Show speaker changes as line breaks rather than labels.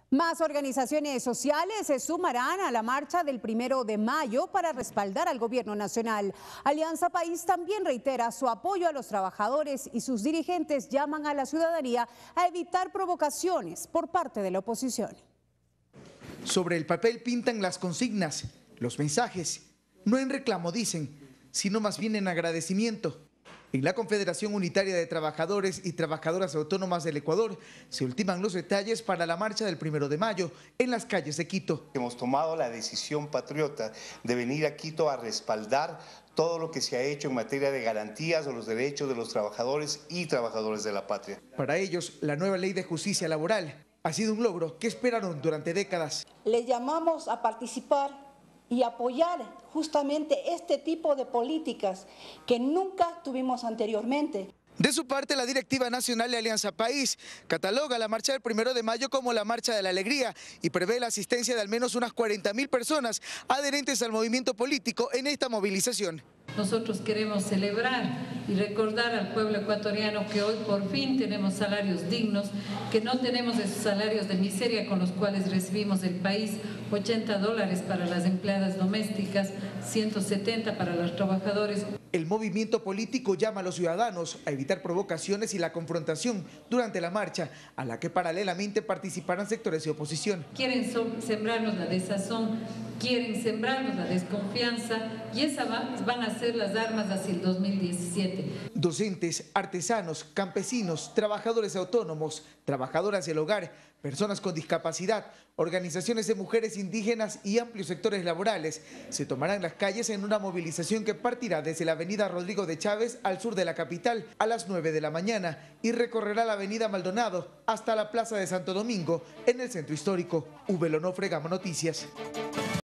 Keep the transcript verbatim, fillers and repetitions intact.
Más organizaciones sociales se sumarán a la marcha del primero de mayo para respaldar al gobierno nacional. Alianza País también reitera su apoyo a los trabajadores y sus dirigentes llaman a la ciudadanía a evitar provocaciones por parte de la oposición.
Sobre el papel pintan las consignas, los mensajes, no en reclamo dicen, sino más bien en agradecimiento. En la Confederación Unitaria de Trabajadores y Trabajadoras Autónomas del Ecuador se ultiman los detalles para la marcha del primero de mayo en las calles de Quito.
Hemos tomado la decisión patriota de venir a Quito a respaldar todo lo que se ha hecho en materia de garantías de los derechos de los trabajadores y trabajadoras de la patria.
Para ellos, la nueva ley de justicia laboral ha sido un logro que esperaron durante décadas.
Les llamamos a participar y apoyar justamente este tipo de políticas que nunca tuvimos anteriormente.
De su parte, la directiva nacional de Alianza País cataloga la marcha del primero de mayo como la marcha de la alegría y prevé la asistencia de al menos unas cuarenta mil personas adherentes al movimiento político en esta movilización.
Nosotros queremos celebrar y recordar al pueblo ecuatoriano que hoy por fin tenemos salarios dignos, que no tenemos esos salarios de miseria con los cuales recibimos del país, ochenta dólares para las empleadas domésticas, ciento setenta para los trabajadores.
El movimiento político llama a los ciudadanos a evitar provocaciones y la confrontación durante la marcha, a la que paralelamente participarán sectores de oposición.
Quieren sembrarnos la desazón, quieren sembrarnos la desconfianza y esas van a ser las armas hacia el dos mil diecisiete.
Docentes, artesanos, campesinos, trabajadores autónomos, trabajadoras del hogar, personas con discapacidad, organizaciones de mujeres indígenas y amplios sectores laborales se tomarán las calles en una movilización que partirá desde la avenida Rodrigo de Chávez al sur de la capital a las nueve de la mañana y recorrerá la avenida Maldonado hasta la plaza de Santo Domingo en el centro histórico. Ube Lonofre, Gama Noticias.